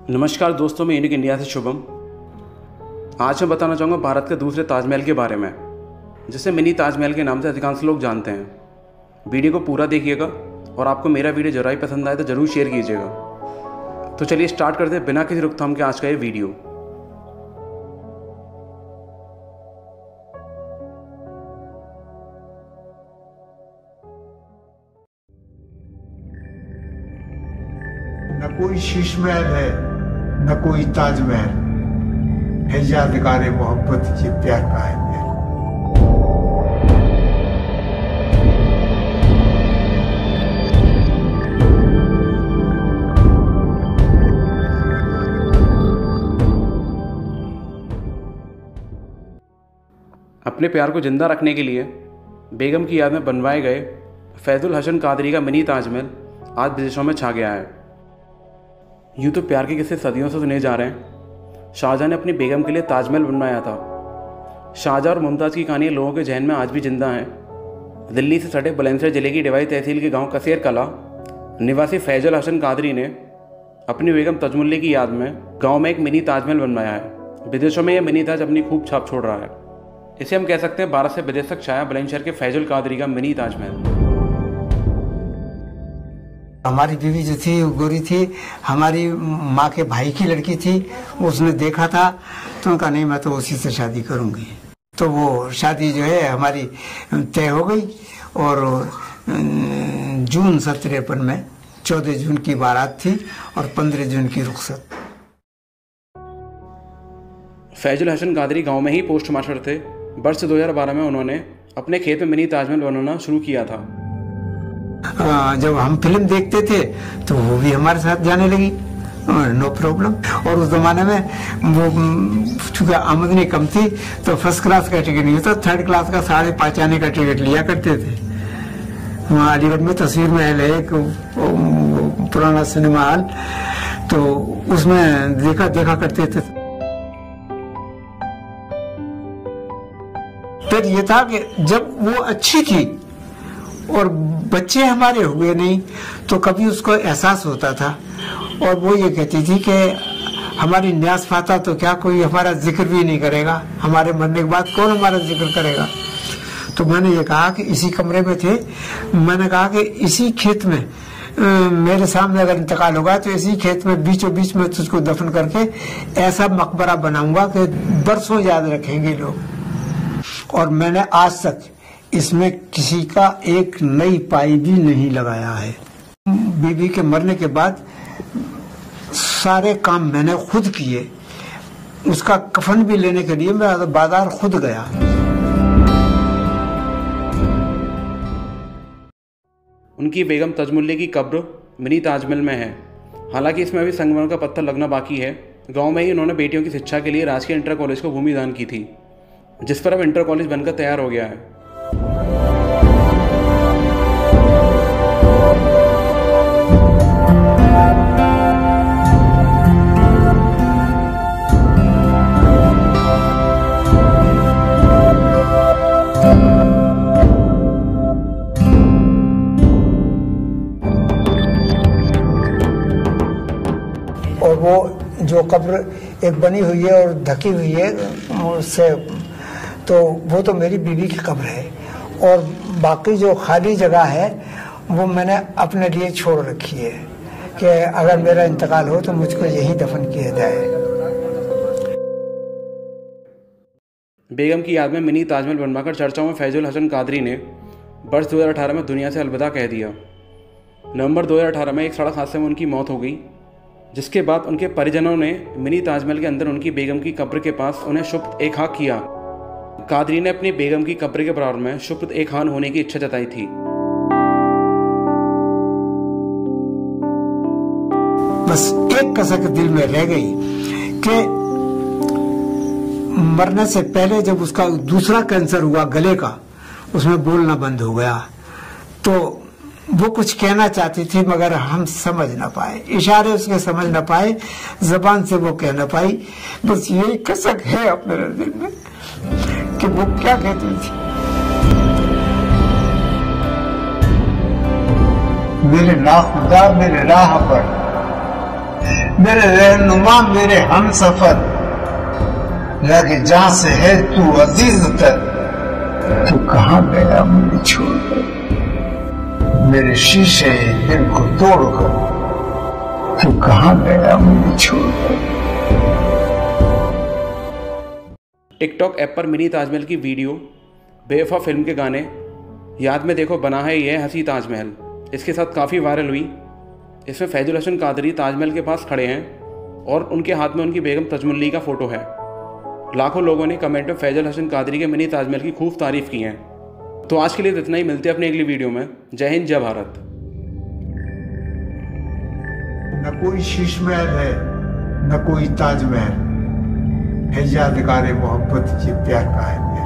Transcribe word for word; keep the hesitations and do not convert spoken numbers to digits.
नमस्कार दोस्तों, मैं यूनिक इंडिया से शुभम। आज मैं बताना चाहूँगा भारत के दूसरे ताजमहल के बारे में, जिसे मिनी ताजमहल के नाम से अधिकांश लोग जानते हैं। वीडियो को पूरा देखिएगा और आपको मेरा वीडियो जरा ही पसंद आए तो ज़रूर शेयर कीजिएगा। तो चलिए स्टार्ट करते हैं बिना किसी रोकथाम के आज का ये वीडियो। न कोई शीश महल है न कोई ताजमहल है, यादगार मोहब्बत ये प्यार का है मेरा। अपने प्यार को जिंदा रखने के लिए बेगम की याद में बनवाए गए फैजुल हसन कादरी का मिनी ताजमहल आज विदेशों में छा गया है। यूँ तो प्यार के किस्से सदियों से सुने जा रहे हैं। शाहजहां ने अपनी बेगम के लिए ताजमहल बनवाया था। शाहजहां और मुमताज़ की कहानी लोगों के जहन में आज भी जिंदा है। दिल्ली से सटे बुलंदशहर जिले की डिवाई तहसील के गांव कसेर कला निवासी फैजुल हसन कादरी ने अपनी बेगम तजमुल्ले की याद में गांव में एक मिनी ताजमहल बनवाया है। विदेशों में यह मिनी ताज अपनी खूब छाप छोड़ रहा है। इसे हम कह सकते हैं भारत से विदेश तक छाया बुलंदशहर के फैजुल कादरी का मिनी ताजमहल। हमारी बीवी जो थी वो गोरी थी, हमारी माँ के भाई की लड़की थी। उसने देखा था तो उनका नहीं, मैं तो उसी से शादी करूंगी। तो वो शादी जो है हमारी तय हो गई और जून सत्रह तिरपन में चौदह जून की बारात थी और पंद्रह जून की रुखसत। फैजुल हसन कादरी गांव में ही पोस्ट मास्टर थे। वर्ष दो हज़ार बारह में उन्होंने अपने खेत में मिनी ताजमहल बनाना शुरू किया था। जब हम फिल्म देखते थे तो वो भी हमारे साथ जाने लगी, नो प्रॉब्लम। और उस जमाने में वो चूंकि आमदनी कम थी तो फर्स्ट क्लास का टिकट नहीं होता, थर्ड क्लास का साढ़े पाँच आने का टिकट लिया करते थे। वहाँ अलीगढ़ में तस्वीर महल है एक पुराना सिनेमा हॉल, तो उसमें देखा देखा करते थे। फिर ये था कि जब वो अच्छी थी और बच्चे हमारे हुए नहीं तो कभी उसको एहसास होता था और वो ये कहती थी कि हमारी न्यास फाता तो क्या कोई हमारा जिक्र भी नहीं करेगा, हमारे मरने के बाद कौन हमारा जिक्र करेगा। तो मैंने ये कहा कि इसी कमरे में थे, मैंने कहा कि इसी खेत में आ, मेरे सामने अगर इंतकाल होगा तो इसी खेत में बीचों बीच में तुझको दफन करके ऐसा मकबरा बनाऊंगा कि बरसों याद रखेंगे लोग। और मैंने आज तक इसमें किसी का एक नई पाई भी नहीं लगाया है। बीबी के मरने के बाद सारे काम मैंने खुद किए। उसका कफन भी लेने के लिए मैं बाजार खुद गया। उनकी बेगम तजमुल्ले की कब्र मिनी ताजमहल में है। हालांकि इसमें अभी संगमरमर का पत्थर लगना बाकी है। गांव में ही उन्होंने बेटियों की शिक्षा के लिए राजकीय इंटर कॉलेज को भूमि दान की थी, जिस पर अब इंटर कॉलेज बनकर तैयार हो गया है। और वो जो कब्र एक बनी हुई है और ढकी हुई है उससे, तो वो तो मेरी बीवी की कब्र है। और बाकी जो खाली जगह है वो मैंने अपने लिए छोड़ रखी है कि अगर मेरा इंतकाल हो तो मुझको यही दफन किया जाए। बेगम की याद में मिनी ताजमहल बनवाकर चर्चाओं में फैजुल हसन कादरी ने वर्ष दो हज़ार अठारह में दुनिया से अलविदा कह दिया। नवंबर दो हज़ार अठारह में एक सड़क हादसे में उनकी मौत हो गई, जिसके बाद उनके परिजनों ने मिनी ताजमहल के अंदर उनकी बेगम की कब्र के पास उन्हें शुभ ए खान किया। कादरी ने अपनी बेगम की कब्र के बराबर में शुभ ए खान होने की इच्छा जताई थी। बस एक कसक दिल में रह गई कि मरने से पहले जब उसका दूसरा कैंसर हुआ गले का, उसमें बोलना बंद हो गया, तो वो कुछ कहना चाहती थी मगर हम समझ ना पाए, इशारे उसके समझ ना पाए, जबान से वो कह ना पाई। बस यही कसक है अपने दिल में कि वो क्या कहती थी। मेरे नाखुदा मेरे राह पर मेरे रहनुमा, मेरे हम सफर, लगे जहां से है तू अजीज तर, तू कहां गया मुझे छोड़कर, मेरे शीशे दिल को तोड़कर, तू कहां गया मुझे छोड़कर। टिकटॉक ऐप पर मिनी ताजमहल की वीडियो, बेवफा फिल्म के गाने, याद में देखो बना है ये हंसी ताजमहल, इसके साथ काफ़ी वायरल हुई। इसमें फैजुल हसन कादरी ताजमहल के पास खड़े हैं और उनके हाथ में उनकी बेगम तजमुल्ली का फ़ोटो है। लाखों लोगों ने कमेंट में फैजुल हसन कादरी के मिनी ताजमहल की खूब तारीफ़ की है। तो आज के लिए इतना ही, मिलते हैं अपनी अगली वीडियो में। जय हिंद, जय भारत। न कोई शीश महल है, न कोई ताजमहल है, यादगार मोहब्बत ये प्यार का है।